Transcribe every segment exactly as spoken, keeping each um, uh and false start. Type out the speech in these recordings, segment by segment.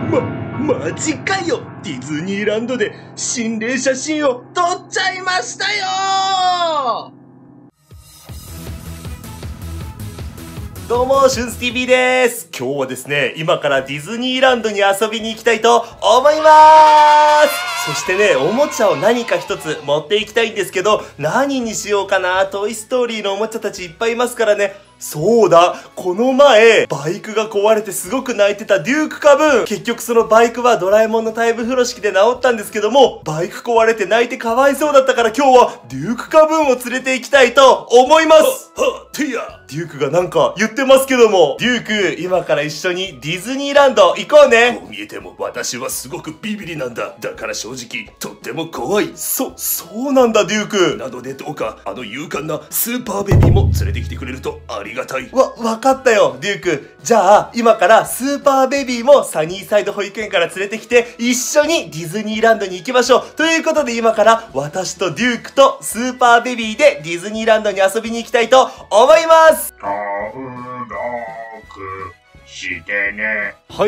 ま、マジかよ。ディズニーランドで心霊写真を撮っちゃいましたよ。どうも、シュンス ティーブイ です。今日はですね、今からディズニーランドに遊びに行きたいと思いまーす。そしてね、おもちゃを何か一つ持っていきたいんですけど、何にしようかな。トイストーリーのおもちゃたちいっぱいいますからね。そうだ、この前、バイクが壊れてすごく泣いてたデュークカブーン。結局そのバイクはドラえもんのタイム風呂敷で治ったんですけども、バイク壊れて泣いてかわいそうだったから今日はデュークカブーンを連れて行きたいと思います。は、は、てや。デュークがなんか言ってますけども、デューク、今から一緒にディズニーランド行こうね。こう見えても私はすごくビビリなんだ。だから正直、とっても怖い。そ、そうなんだデューク。なのでどうか、あの勇敢なスーパーベビーも連れてきてくれるとありがたい。わ、わかったよ、デューク。じゃあ、今からスーパーベビーもサニーサイド保育園から連れてきて、一緒にディズニーランドに行きましょう。ということで今から私とデュークとスーパーベビーでディズニーランドに遊びに行きたいと思います。 トーロクしてね。 はい、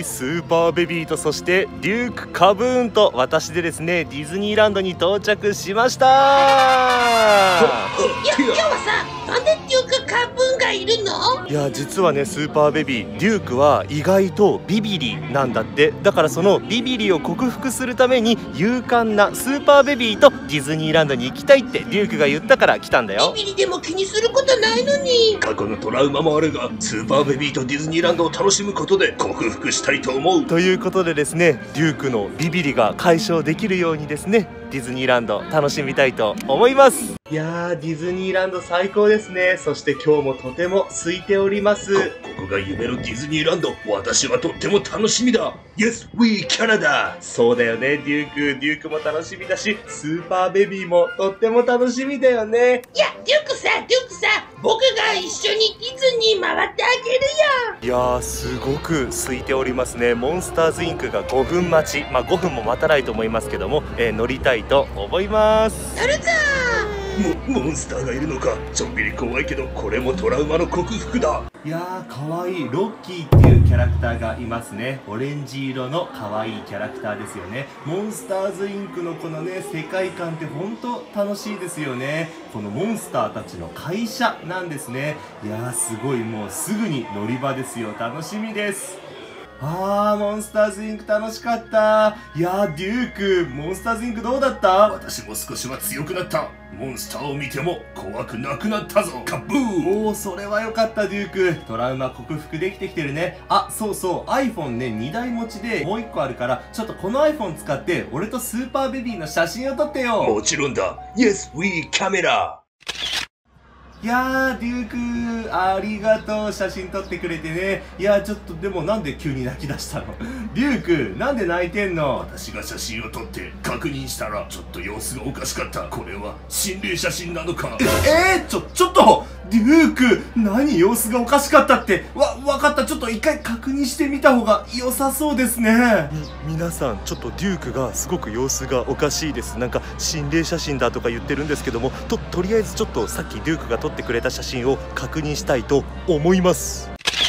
スーパーベビーとそしてデュークカブーンと私でですね、ディズニーランドに到着しました。いや、今日はさ、なんでデュークカブーンがいるの？ いや、実はね、スーパーベビー、デュークは意外とビビリなんだって。だからそのビビリを克服するために勇敢なスーパーベビーとディズニーランドに行きたいってデュークが言ったから来たんだよ。 ビビリでも気にすることないのに。 過去のトラウマもあるが、スーパーベビーとディズニーランドを楽しむことで克服したいと思う。ということでですね、デュークのビビリが解消できるようにですね、ディズニーランド楽しみたいと思います。いやー、ディズニーランド最高ですね。そして今日もとても空いております。こ、ここが夢のディズニーランド。私はとっても楽しみだ。Yes, we Canada。そうだよね、デューク。デュークも楽しみだし、スーパーベビーもとっても楽しみだよね。 いや、デュークさ、デュークさ、僕が一緒にディズニー回ってあげるよ。 いやー、すごく空いておりますね。モンスターズインクがごふん待ち。まあごふんも待たないと思いますけども、えー、乗りたいと思います。 乗るぞー。モ、モンスターがいるのか。ちょっぴり怖いけど、これもトラウマの克服だ。いやー、かわいいロッキーっていうキャラクターがいますね。オレンジ色のかわいいキャラクターですよね。モンスターズインクのこのね、世界観ってほんと楽しいですよね。このモンスターたちの会社なんですね。いやー、すごい、もうすぐに乗り場ですよ。楽しみです。あー、モンスターズインク楽しかった。いやー、デューク、モンスターズインクどうだった？私も少しは強くなった。モンスターを見ても怖くなくなったぞ。カブー。おー、それはよかった、デューク。トラウマ克服できてきてるね。あ、そうそう、iPhone ね、にだい持ちでもういっこあるから、ちょっとこの iPhone 使って、俺とスーパーベビーの写真を撮ってよ。もちろんだ。Yes, we camera。いやー、デューク、ありがとう。写真撮ってくれてね。いやー、ちょっと、でもなんで急に泣き出したの？デューク、なんで泣いてんの？私が写真を撮って確認したら、ちょっと様子がおかしかった。これは心霊写真なのか？え、えー、ちょ、ちょっとデューク、何様子がおかしかったって。わ、わかった。ちょっと一回確認してみた方が良さそうですね。み、皆さん、ちょっとデュークがすごく様子がおかしいです。なんか、心霊写真だとか言ってるんですけども、と、とりあえずちょっとさっきデュークが撮ってくれた写真を確認したいと思います。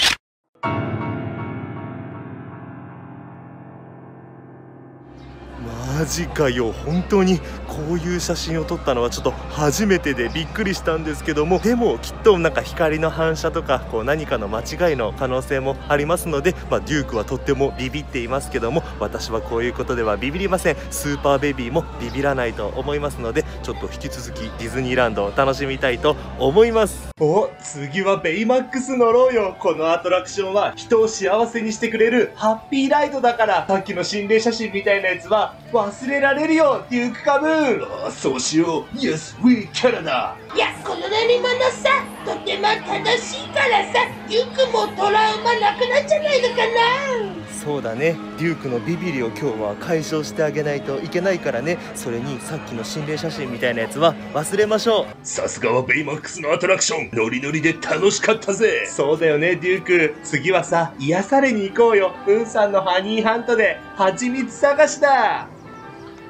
マジかよ、本当にこういう写真を撮ったのはちょっと初めてでびっくりしたんですけども、でもきっとなんか光の反射とかこう何かの間違いの可能性もありますので、まあ、デュークはとってもビビっていますけども、私はこういうことではビビりません。スーパーベビーもビビらないと思いますので、ちょっと引き続きディズニーランドを楽しみたいと思います。お、次はベイマックス乗ろうよ。このアトラクションは人を幸せにしてくれるハッピーライドだから、さっきの心霊写真みたいなやつは忘れられるよ、デュークカブーン。ああ、そうしよう。Yes, we Canada。 いや、この乗り物さ、とても楽しいからさ、デュークもトラウマなくなっちゃないのかな。 そうだね、デュークのビビリを今日は解消してあげないといけないからね。それにさっきの心霊写真みたいなやつは忘れましょう。さすがはベイマックスのアトラクション、ノリノリで楽しかったぜ。そうだよね、デューク。次はさ、癒されに行こうよ。プンさんのハニーハントで蜂蜜探しだ。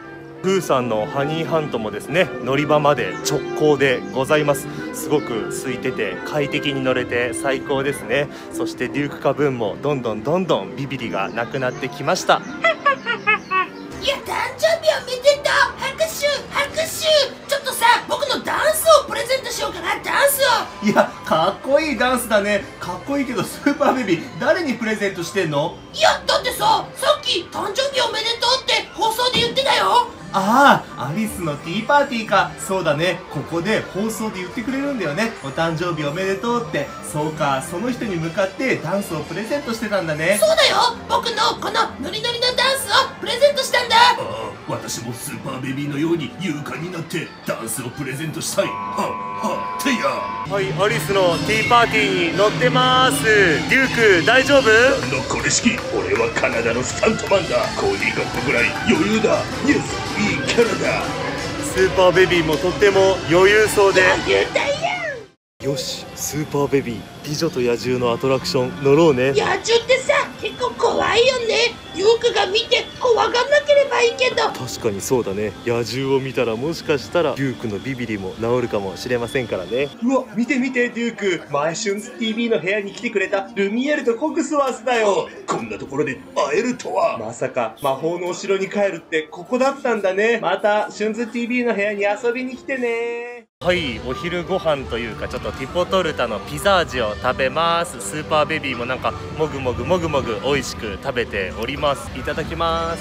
プーさんのハニーハントもですね、乗り場まで直行でございます。すごく空いてて快適に乗れて最高ですね。そしてデュークカブーンもどんどんどんどんビビリがなくなってきました。 いや、誕生日おめでとう。拍手拍手。ちょっとさ、僕のダンスをプレゼントしようかな。ダンスを。 いや、かっこいいダンスだね。かっこいいけどスーパーベビー誰にプレゼントしてんの？ いや、だってさ、さっき誕生日おめでとうって放送で言ってたよ。 ああ、アリスのティーパーティーか。そうだね、ここで放送で言ってくれるんだよね。お誕生日おめでとうって。そうか、その人に向かってダンスをプレゼントしてたんだね。 そうだよ、僕のこのノリノリのダンスをプレゼントしたんだ。 ああ、私もスーパーベビーのように勇敢になってダンスをプレゼントしたい。ははてや。 はい、アリスのティーパーティーに乗ってます。デューク大丈夫？ なんだこれ式。俺はカナダのスタントマンだ。コーディーカップぐらい余裕だ。イエス、いいキャラだ。 スーパーベビーもとっても余裕そうで。 余裕だよ。 よし、スーパーベビー美女と野獣のアトラクション乗ろうね。 野獣ってさ、結構怖いよね。ユークが見て怖がんなければいいけど。 確かにそうだね。野獣を見たらもしかしたらデュークのビビリも治るかもしれませんからね。うわ、見て見てデューク、前シュンズ ティーブイ の部屋に来てくれたルミエルとコグスワースだよ。 こんなところで会えるとは。 まさか魔法のお城に帰るってここだったんだね。またシュンズ ティーブイ の部屋に遊びに来てね。はい、お昼ご飯というかちょっとティポトルタのピザ味を食べます。スーパーベビーもなんかもぐもぐもぐもぐ美味しく食べております。いただきます。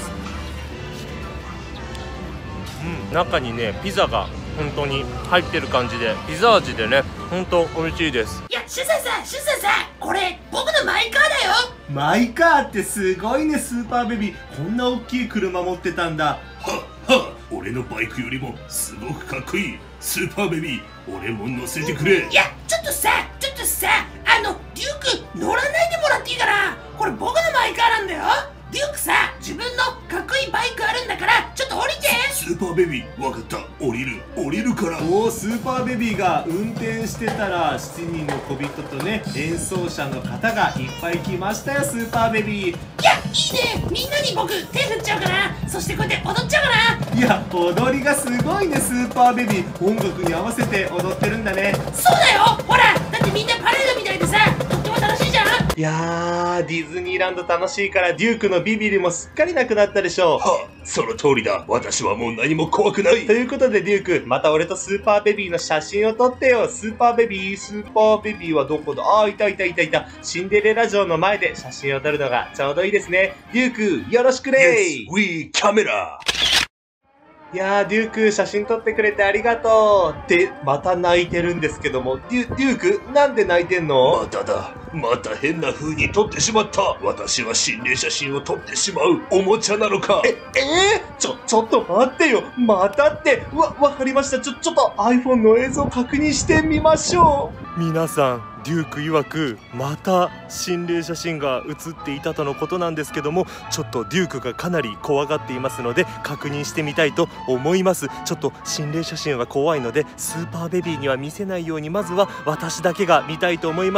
うん、中にねピザが本当に入ってる感じで、ピザ味でね本当美味しいです。 いや、シュサさんシュサさん、これ僕のマイカーだよ。 マイカーってすごいね。スーパーベビーこんな大きい車持ってたんだ。 はは、俺のバイクよりもすごくかっこいい。スーパーベビー、俺も乗せてくれ。 いや、ちょっとさ、ちょっとさ、あのデューク乗らないでもらっていいかな。これ僕のマイカーなんだよ。デュークさ、自分のかっこいいバイクあるんだからちょっと降りて。 スーパーベビー、わかった。降りる降りるから。 おお、スーパーベビーが運転してたらしちにんの小人とね演奏者の方がいっぱい来ましたよ。スーパーベビー、 いや、いいね。みんなに僕手振っちゃうかな。そしてこうやって踊っちゃうかな。 いや、踊りがすごいね。スーパーベビー音楽に合わせて踊ってるんだね。 そうだよ、ほら、だってみんなパレードみたいでさ、とっても楽しいじゃん。 いやー、ディズニーランド楽しいからデュークのビビリもすっかりなくなったでしょう。 はあ、その通りだ。私はもう何も怖くない。 ということでデューク、また俺とスーパーベビーの写真を撮ってよ。スーパーベビー、スーパーベビーはどこだ？あー、いたいたいたいた。シンデレラ城の前で写真を撮るのがちょうどいいですね。デューク、よろしくねー。 Yes, we キャメラ。 いやー、デューク、写真撮ってくれてありがとう。で、また泣いてるんですけども、デュ、デューク、なんで泣いてんの？ まただ。また変な風に撮ってしまった。私は心霊写真を撮ってしまうおもちゃなのか。 え、えー、ちょ、ちょっと待ってよ。またって。わ、わかりました。ちょ、ちょっと iPhone の映像確認してみましょう。皆さん、デューク曰くまた心霊写真が写っていたとのことなんですけども、ちょっとデュークがかなり怖がっていますので確認してみたいと思います。ちょっと心霊写真は怖いのでスーパーベビーには見せないように、まずは私だけが見たいと思います。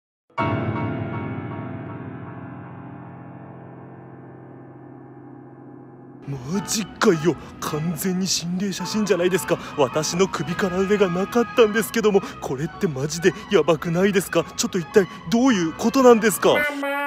マジかよ、完全に心霊写真じゃないですか。私の首から上がなかったんですけども、これってマジでやばくないですか？ちょっと一体どういうことなんですか？ や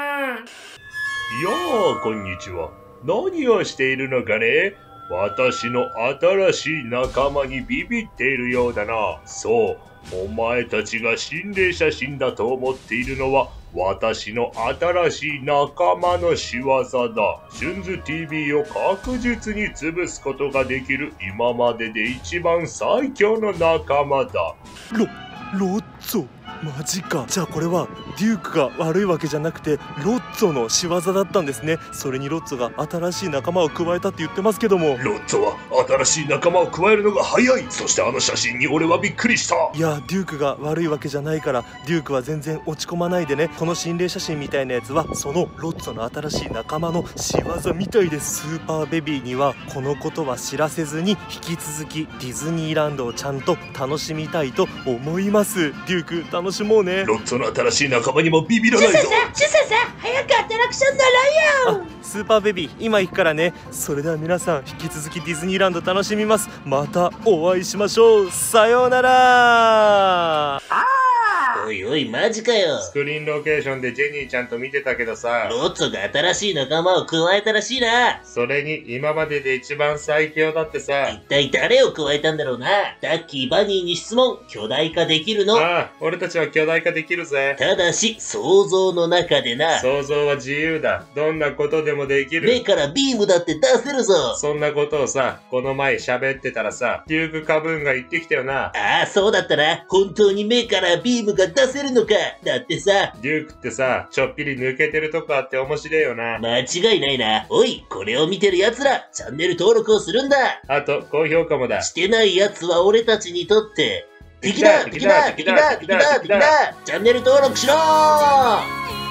あ、こんにちは。何をしているのかね？私の新しい仲間にビビっているようだな。そう、お前たちが心霊写真だと思っているのは私の新しい仲間の仕業だ。シュンズ ティーブイ を確実に潰すことができる今までで一番最強の仲間だ。 ロ、ロッツォ、マジか。じゃあこれはデュークが悪いわけじゃなくてロッツォの仕業だったんですね。それにロッツォが新しい仲間を加えたって言ってますけども、 ロッツォは新しい仲間を加えるのが早い。そしてあの写真に俺はびっくりした。 いや、デュークが悪いわけじゃないから、デュークは全然落ち込まないでね。この心霊写真みたいなやつはそのロッツォの新しい仲間の仕業みたいです。スーパーベビーにはこのことは知らせずに引き続きディズニーランドをちゃんと楽しみたいと思います。デューク、楽しもうね。 ロッツォの新しい仲間にもビビらないぞ。 シュサさん、シュサさん、早くアトラクション乗ろうよ。 あ、 スーパーベビー今行くからね。それでは皆さん引き続きディズニーランド楽しみます。またお会いしましょう。さようなら。 おいおい、マジかよ。 スクリーンロケーションでジェニーちゃんと見てたけどさ、 ロッツォが新しい仲間を加えたらしいな。 それに今までで一番最強だってさ。 一体誰を加えたんだろうな。タッキー、バニーに質問。巨大化できるの？ ああ、俺たちは巨大化できるぜ。 ただし、想像の中でな。 想像は自由だ。どんなことでもできる。 目からビームだって出せるぞ。 そんなことをさ、この前喋ってたらさ、デュークカブーンが言ってきたよな。 ああ、そうだったな。本当に目からビームが出せるのか。だってさ、 デュークってさ、ちょっぴり抜けてるとこあって面白いよな。 間違いないな。おい、これを見てる奴ら、チャンネル登録をするんだ。 あと、高評価もだ。 してない奴は俺たちにとって、敵だ敵だ敵だ敵だ敵だ敵だチャンネル登録しろー。